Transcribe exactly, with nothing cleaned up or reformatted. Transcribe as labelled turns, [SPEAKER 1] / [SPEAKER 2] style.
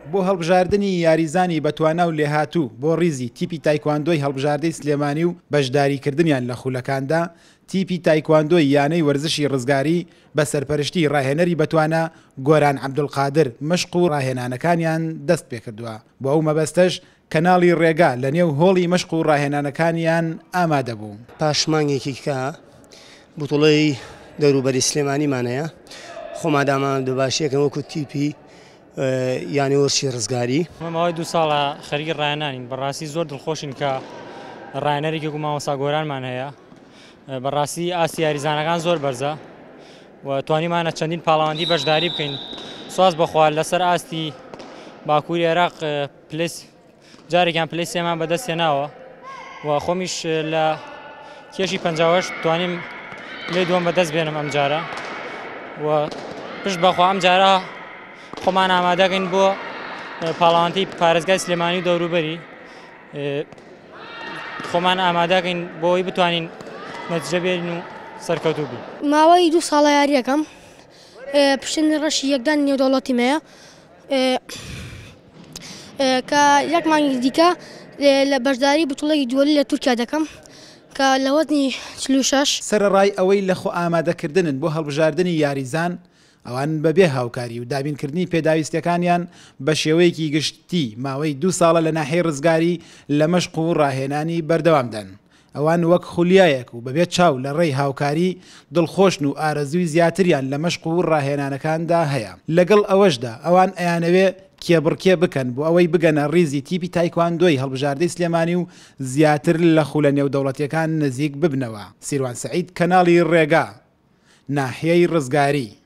[SPEAKER 1] بۆ هەڵبژاردننی یاریزانی بەتوانا و لێهاتوو بۆ ڕیزی تیپی تایکواندۆی هەڵبژاردەی سلێمانی و بەشداریکردنیان لە خولەکاندا تیپی تایکواندۆی یانەی وەرزشی ڕزگاری بە سەرپەرشتی ڕاهێنەری بەتوانا گۆران عەبدولقادر مەشق و ڕاهێنانەکانیان دەست پێ کردووە. بۆ ئەو مەبەستەش کەناڵی ڕێگا لە نێو هۆڵی مەشق و ڕاهێنانەکانیان ئامادە بوو.
[SPEAKER 2] پاشمانگێکی کە بوتڵەی دەوروبەری سلێمانیمانەیە خۆمادامان دەباشیەکەم وەکو تیپی یانی وەرشی ڕزگاری.
[SPEAKER 3] ماوەی دوو ساڵە خەریکی ڕاهێنانین، بەڕاستی زۆر دڵخۆشین کە ڕاهێنەرێکی وەکو مامۆستا گۆرانمان هەیە. بەڕاستی ئاستی یاریزانەکان زۆر بەرزە و توانیمانە چەندین پاڵەوەندی بەشداری بکەین. سواز بەخوا لەسەر ئاستی باکووری عێراق پلەی جارێکیان پلەی سێمان بەدەست هێناوە و خۆمیش لە کێشی پەنجا و هەشت توانیم پلەی دووەم بەدەست بێنم ئەم جارە و پشت بەخوا ئەم جارە خۆمان ئامادەکەین بۆ پاڵەوانتەی پارێزگای سلێمانی و دەوروبەری. خۆمان ئامادەکەین بۆ ئەوەی بتوانین نەتیجە بێنین و سەرکەوتوو بین.
[SPEAKER 4] ماوەی دوو ساڵە یاریەکەم پشتنی ڕەشی یەکدانی نێودەوڵەتیمەیە کە یەک مانگی دیکە لە بەشداری بوتڵەی دووەلی لە تورکیا دەکەم کە لە وەزنی چل و شەش.
[SPEAKER 1] سەرەڕای ئەوەی لە خۆ ئامادەکردنن بۆ هەڵبژاردننی یاریزان ئەوان بەبێ هاوکاری و دابینکردنی پێداویستەکانیان بە شێوەیەکی گشتی ماوەی دوو ساڵە لە ناحیەی ڕزگاری لە مەشق و ڕاهێنانی بەردەوامدەن. ئەوان وەک خولیایەک و بەبێت چاو لە ڕێی هاوکاری دڵخۆشن و ئارەزووی زیاتریان لە مەشق و ڕاهێنانەکاندا هەیە. لەگەڵ ئەوەشدا ئەوان ئەیانەوێ کێبڕکێ بکەن بۆ ئەوەی بگەنە ڕیزی تیپی تایکواندۆی هەڵبژاردەی سلێمانی و زیاتر لە خولە نێودەوڵەتیەکان نزیک ببنەوە. سیروان سەعید، کەناڵی ڕێگا، ناحیەی ڕزگاری.